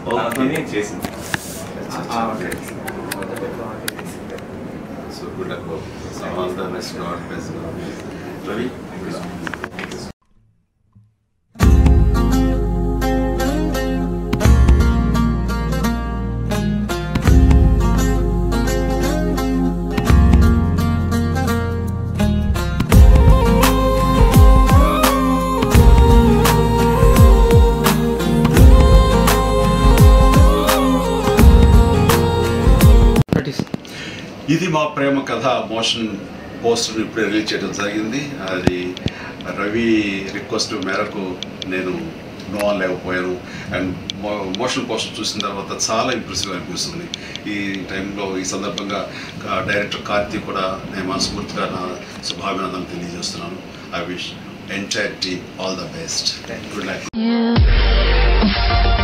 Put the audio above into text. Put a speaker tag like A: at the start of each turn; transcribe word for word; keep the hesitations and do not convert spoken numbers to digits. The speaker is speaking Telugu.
A: చేసింది.
B: So good luck. So all the best. God bless. Ravi ఇది మా ప్రేమ కథ మోషన్ పోస్టర్ని ఇప్పుడే రిలీజ్ చేయడం జరిగింది. అది రవి రిక్వెస్ట్ మేరకు నేను నో అనలేకపోయాను. అండ్ మోషన్ పోస్టర్ చూసిన తర్వాత చాలా ఇంప్రెసివ్ అనిపిస్తుంది. ఈ టైంలో ఈ సందర్భంగా డైరెక్టర్ కార్తీక్ కూడా నేను మనస్ఫూర్తిగా నా శుభాభినందనలు తెలియజేస్తున్నాను. I wish entire team all the best. Good luck.